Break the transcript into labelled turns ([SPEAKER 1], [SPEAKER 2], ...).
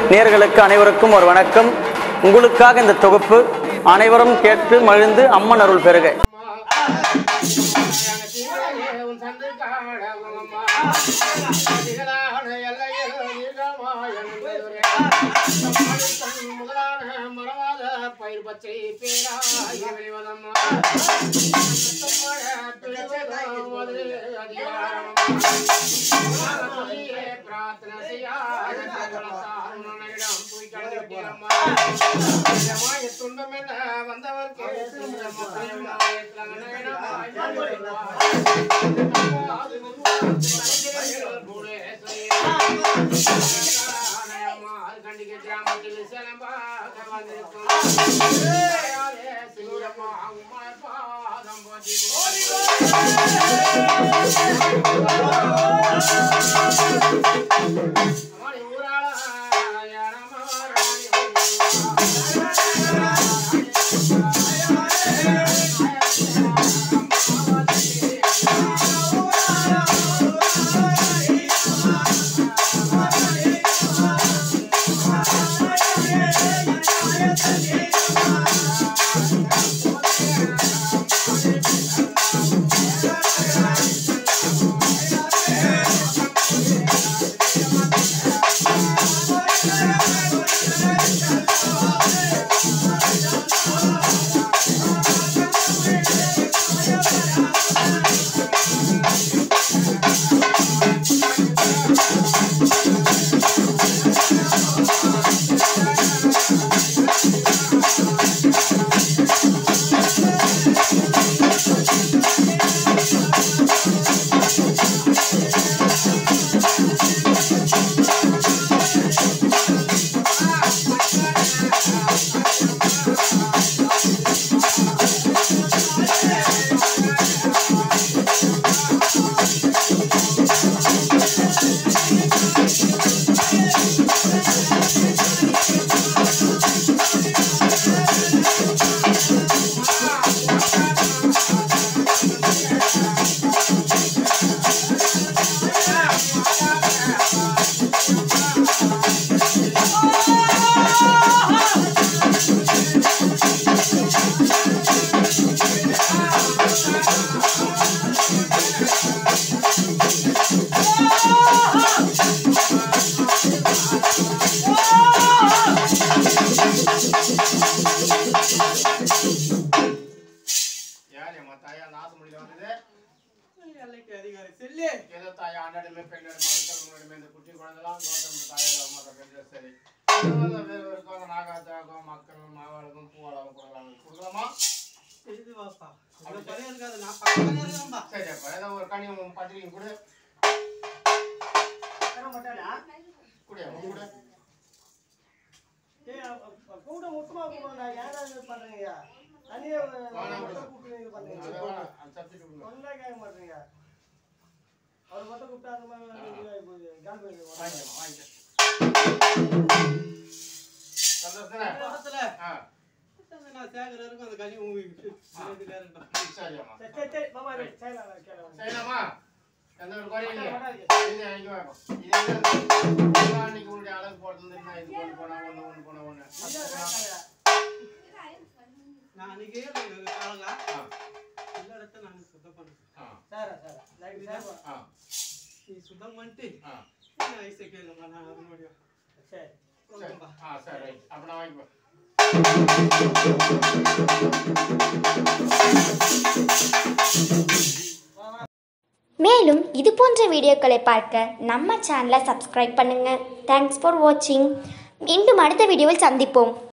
[SPEAKER 1] நேயர்களுக்கு அனைவருக்கும் ஒரு வணக்கம். உங்களுக்காக இந்த தொகுப்பு. அனைவரும் கேட்டு மகிழ்ந்து அம்மன் அருள் பெறுக.
[SPEAKER 2] பயிர் பச்சை பேராய் வெளிவதம்மா பிரார்த்தனை செய்ய துன்பம் என்ன வந்தவர்க்கு கண்டிக்க கிராமத்தில் சிலம்பாக வந்திருக்கும் பாதம் போட்டி அதிகாரி செல்லி ஏதோ தாய் ஆண்டாடுமே பெண்ணோட மருத்துவமனை இந்த குட்டி குழந்தைலாம் கௌதம் தாயோட அம்மா பெண்கள் சரி வேறு நாகாத்தாக்கும் மக்கள் மாவாளுக்கும் பூவாளாவும் கொடுக்கலாமா இது வாப்பா அது பழைய இருக்காது நான் பக்கத்துல இருக்கேன்பா சரி அப்ப ஏதோ ஒரு கனி பத்திரிக்கை கொடு தர மாட்டாடா குடியா கூட கூட முட்டமா போறடா யாராவது பண்றீங்க அனியே கூப்பிடுங்க பண்றீங்க அந்த சப்ஜெக்ட் கொடுங்க ஒண்ணே கேட்க மாட்டீங்க அவர் மட்டும் கூப்பிட்டா அந்த மாதிரி கால் பண்ணி வாங்க சந்தோஷத்துல நான் சேகர இருக்கும் அந்த கனி உங்களுக்கு சரியாமா சரி மாமா சரியாமா எந்த ஒரு குறை இல்ல இது இங்க வா இது அன்னைக்கு உங்களுடைய அழகு போடுறதுன்னா இது கொண்டு போனா ஒண்ணு போனா ஒண்ணு நான் அன்னைக்கே காலங்க எல்லா இடத்தையும் நான் சுத்தம் பண்ணேன் சார் லைக் சார் நீ சுத்தம் பண்ணிட்டு நான் ஐசே கேளுங்க நான் அது முடியும் சரி சரி ரைட் அப்ப நான் வாங்கிப்போ
[SPEAKER 3] மேலும் இது போன்ற வீடியோக்களை பார்க்க நம்ம சேனலை சப்ஸ்கிரைப் பண்ணுங்கள். தேங்க்ஸ் ஃபார் வாட்சிங். மீண்டும் அடுத்த வீடியோவில் சந்திப்போம்.